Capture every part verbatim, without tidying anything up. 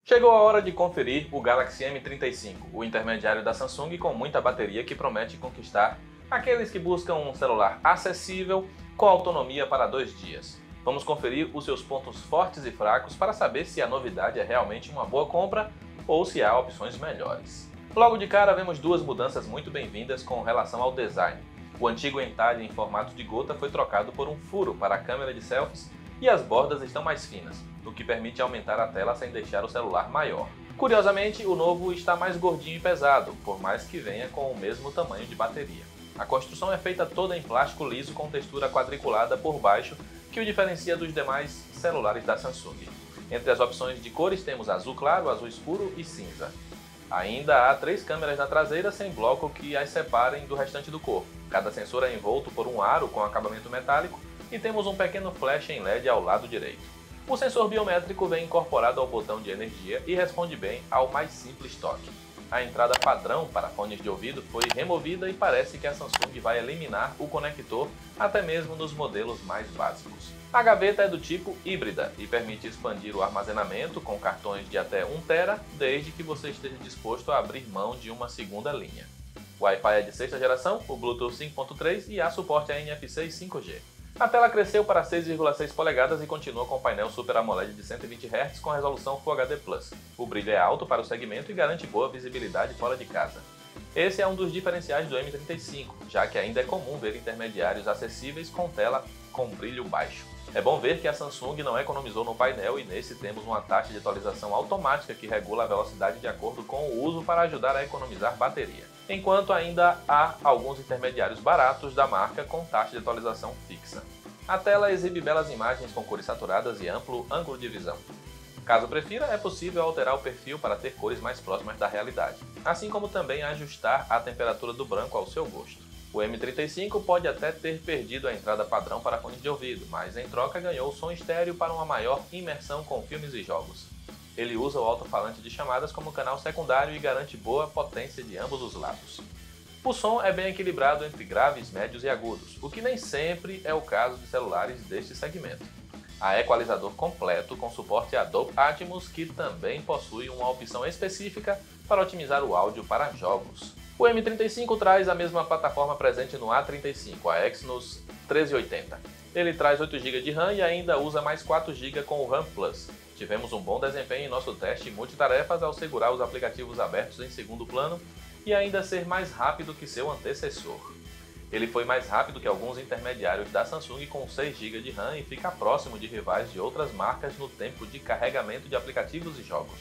Chegou a hora de conferir o Galaxy M trinta e cinco, o intermediário da Samsung com muita bateria que promete conquistar aqueles que buscam um celular acessível com autonomia para dois dias. Vamos conferir os seus pontos fortes e fracos para saber se a novidade é realmente uma boa compra ou se há opções melhores. Logo de cara vemos duas mudanças muito bem-vindas com relação ao design. O antigo entalhe em formato de gota foi trocado por um furo para a câmera de selfies e as bordas estão mais finas, o que permite aumentar a tela sem deixar o celular maior. Curiosamente, o novo está mais gordinho e pesado, por mais que venha com o mesmo tamanho de bateria. A construção é feita toda em plástico liso com textura quadriculada por baixo, que o diferencia dos demais celulares da Samsung. Entre as opções de cores temos azul claro, azul escuro e cinza. Ainda há três câmeras na traseira sem bloco que as separem do restante do corpo. Cada sensor é envolto por um aro com acabamento metálico e temos um pequeno flash em L E D ao lado direito. O sensor biométrico vem incorporado ao botão de energia e responde bem ao mais simples toque. A entrada padrão para fones de ouvido foi removida e parece que a Samsung vai eliminar o conector até mesmo nos modelos mais básicos. A gaveta é do tipo híbrida e permite expandir o armazenamento com cartões de até um tera, desde que você esteja disposto a abrir mão de uma segunda linha. O Wi-Fi é de sexta geração, o Bluetooth cinco ponto três e há suporte a N F C e cinco G. A tela cresceu para seis vírgula seis polegadas e continua com painel Super AMOLED de cento e vinte hertz com resolução Full H D plus. O brilho é alto para o segmento e garante boa visibilidade fora de casa. Esse é um dos diferenciais do M trinta e cinco, já que ainda é comum ver intermediários acessíveis com tela com brilho baixo. É bom ver que a Samsung não economizou no painel e nesse temos uma taxa de atualização automática que regula a velocidade de acordo com o uso para ajudar a economizar bateria. Enquanto ainda há alguns intermediários baratos da marca com taxa de atualização fixa. A tela exibe belas imagens com cores saturadas e amplo ângulo de visão. Caso prefira, é possível alterar o perfil para ter cores mais próximas da realidade, assim como também ajustar a temperatura do branco ao seu gosto. O M trinta e cinco pode até ter perdido a entrada padrão para fones de ouvido, mas em troca ganhou som estéreo para uma maior imersão com filmes e jogos. Ele usa o alto-falante de chamadas como canal secundário e garante boa potência de ambos os lados. O som é bem equilibrado entre graves, médios e agudos, o que nem sempre é o caso de celulares deste segmento. Há equalizador completo com suporte a Dolby Atmos, que também possui uma opção específica para otimizar o áudio para jogos. O M trinta e cinco traz a mesma plataforma presente no A trinta e cinco, a Exynos treze oitenta. Ele traz oito gigas de RAM e ainda usa mais quatro gigas com o RAM Plus. Tivemos um bom desempenho em nosso teste multitarefas ao segurar os aplicativos abertos em segundo plano e ainda ser mais rápido que seu antecessor. Ele foi mais rápido que alguns intermediários da Samsung com seis gigas de RAM e fica próximo de rivais de outras marcas no tempo de carregamento de aplicativos e jogos.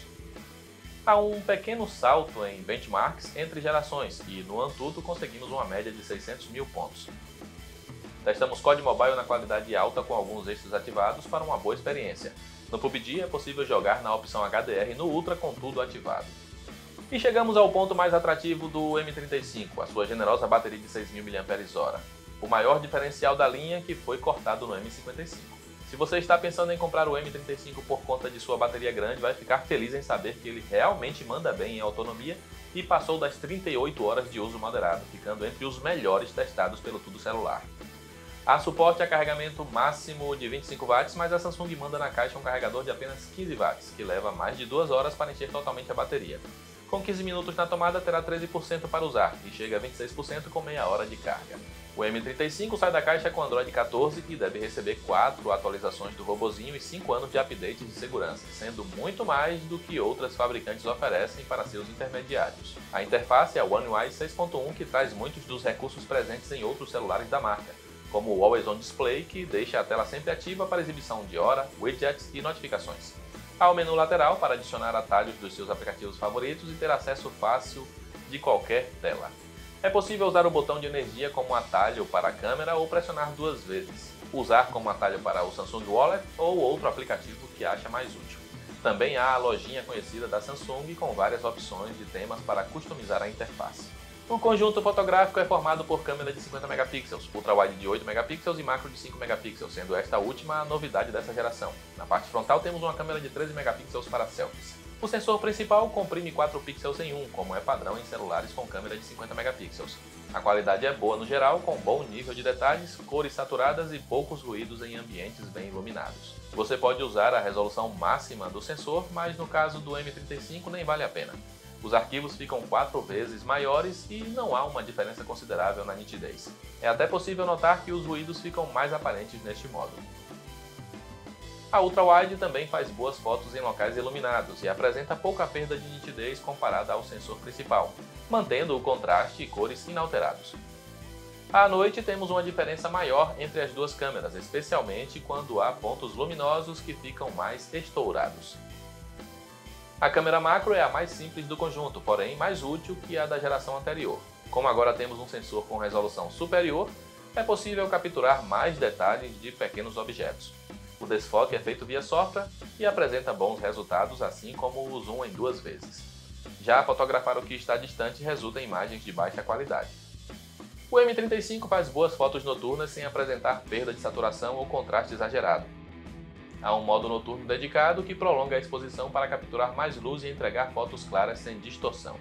Há um pequeno salto em benchmarks entre gerações e, no Antutu, conseguimos uma média de seiscentos mil pontos. Testamos C O D Mobile na qualidade alta com alguns extras ativados para uma boa experiência. No P U B G é possível jogar na opção H D R no Ultra com tudo ativado. E chegamos ao ponto mais atrativo do M trinta e cinco, a sua generosa bateria de seis mil miliampères-hora. O maior diferencial da linha que foi cortado no M cinquenta e cinco. Se você está pensando em comprar o M trinta e cinco por conta de sua bateria grande, vai ficar feliz em saber que ele realmente manda bem em autonomia e passou das trinta e oito horas de uso moderado, ficando entre os melhores testados pelo Tudo Celular. Há suporte a carregamento máximo de vinte e cinco watts, mas a Samsung manda na caixa um carregador de apenas quinze watts, que leva mais de duas horas para encher totalmente a bateria. Com quinze minutos na tomada, terá treze por cento para usar e chega a vinte e seis por cento com meia hora de carga. O M trinta e cinco sai da caixa com Android quatorze e deve receber quatro atualizações do robozinho e cinco anos de updates de segurança, sendo muito mais do que outras fabricantes oferecem para seus intermediários. A interface é a One U I seis ponto um, que traz muitos dos recursos presentes em outros celulares da marca, como o Always On Display, que deixa a tela sempre ativa para exibição de hora, widgets e notificações. Há o menu lateral para adicionar atalhos dos seus aplicativos favoritos e ter acesso fácil de qualquer tela. É possível usar o botão de energia como atalho para a câmera ou pressionar duas vezes, usar como atalho para o Samsung Wallet ou outro aplicativo que acha mais útil. Também há a lojinha conhecida da Samsung com várias opções de temas para customizar a interface. O conjunto fotográfico é formado por câmera de cinquenta megapixels, ultra-wide de oito megapixels e macro de cinco megapixels, sendo esta última a novidade dessa geração. Na parte frontal temos uma câmera de treze megapixels para selfies. O sensor principal comprime quatro pixels em um, como é padrão em celulares com câmera de cinquenta megapixels. A qualidade é boa no geral, com bom nível de detalhes, cores saturadas e poucos ruídos em ambientes bem iluminados. Você pode usar a resolução máxima do sensor, mas no caso do M trinta e cinco nem vale a pena. Os arquivos ficam quatro vezes maiores e não há uma diferença considerável na nitidez. É até possível notar que os ruídos ficam mais aparentes neste modo. A ultra-wide também faz boas fotos em locais iluminados e apresenta pouca perda de nitidez comparada ao sensor principal, mantendo o contraste e cores inalterados. À noite temos uma diferença maior entre as duas câmeras, especialmente quando há pontos luminosos que ficam mais estourados. A câmera macro é a mais simples do conjunto, porém mais útil que a da geração anterior. Como agora temos um sensor com resolução superior, é possível capturar mais detalhes de pequenos objetos. O desfoque é feito via software e apresenta bons resultados, assim como o zoom em duas vezes. Já fotografar o que está distante resulta em imagens de baixa qualidade. O M trinta e cinco faz boas fotos noturnas sem apresentar perda de saturação ou contraste exagerado. Há um modo noturno dedicado que prolonga a exposição para capturar mais luz e entregar fotos claras sem distorção.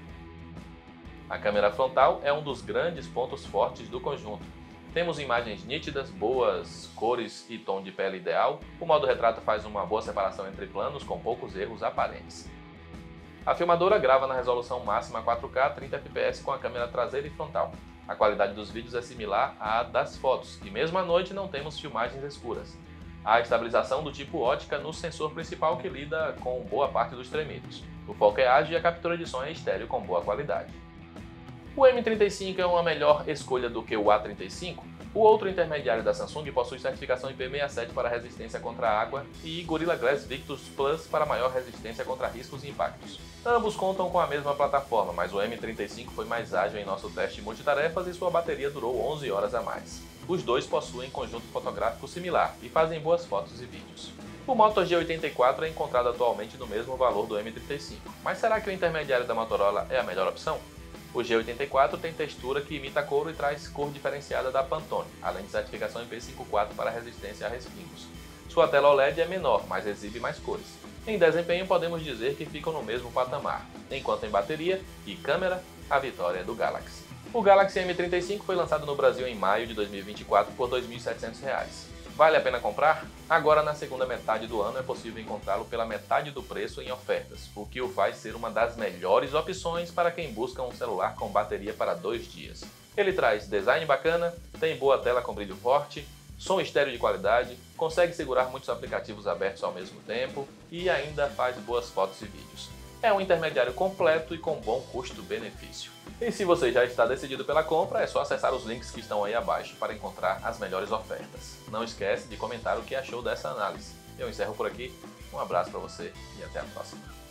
A câmera frontal é um dos grandes pontos fortes do conjunto. Temos imagens nítidas, boas cores e tom de pele ideal. O modo retrato faz uma boa separação entre planos com poucos erros aparentes. A filmadora grava na resolução máxima quatro K trinta F P S com a câmera traseira e frontal. A qualidade dos vídeos é similar à das fotos, e mesmo à noite não temos filmagens escuras. Há estabilização do tipo ótica no sensor principal que lida com boa parte dos tremidos. O foco é ágil e a captura de som é estéreo com boa qualidade. O M trinta e cinco é uma melhor escolha do que o A trinta e cinco. O outro intermediário da Samsung possui certificação I P sessenta e sete para resistência contra água e Gorilla Glass Victus Plus para maior resistência contra riscos e impactos. Ambos contam com a mesma plataforma, mas o M trinta e cinco foi mais ágil em nosso teste multitarefas e sua bateria durou onze horas a mais. Os dois possuem conjunto fotográfico similar e fazem boas fotos e vídeos. O Moto G oitenta e quatro é encontrado atualmente no mesmo valor do M trinta e cinco, mas será que o intermediário da Motorola é a melhor opção? O G oitenta e quatro tem textura que imita couro e traz cor diferenciada da Pantone, além de certificação I P cinquenta e quatro para resistência a respingos. Sua tela O L E D é menor, mas exibe mais cores. Em desempenho podemos dizer que ficam no mesmo patamar, enquanto em bateria e câmera, a vitória é do Galaxy. O Galaxy M trinta e cinco foi lançado no Brasil em maio de dois mil e vinte e quatro por dois mil e setecentos reais. Vale a pena comprar? Agora, na segunda metade do ano, é possível encontrá-lo pela metade do preço em ofertas, o que o faz ser uma das melhores opções para quem busca um celular com bateria para dois dias. Ele traz design bacana, tem boa tela com brilho forte, som estéreo de qualidade, consegue segurar muitos aplicativos abertos ao mesmo tempo e ainda faz boas fotos e vídeos. É um intermediário completo e com bom custo-benefício. E se você já está decidido pela compra, é só acessar os links que estão aí abaixo para encontrar as melhores ofertas. Não esquece de comentar o que achou dessa análise. Eu encerro por aqui, um abraço para você e até a próxima.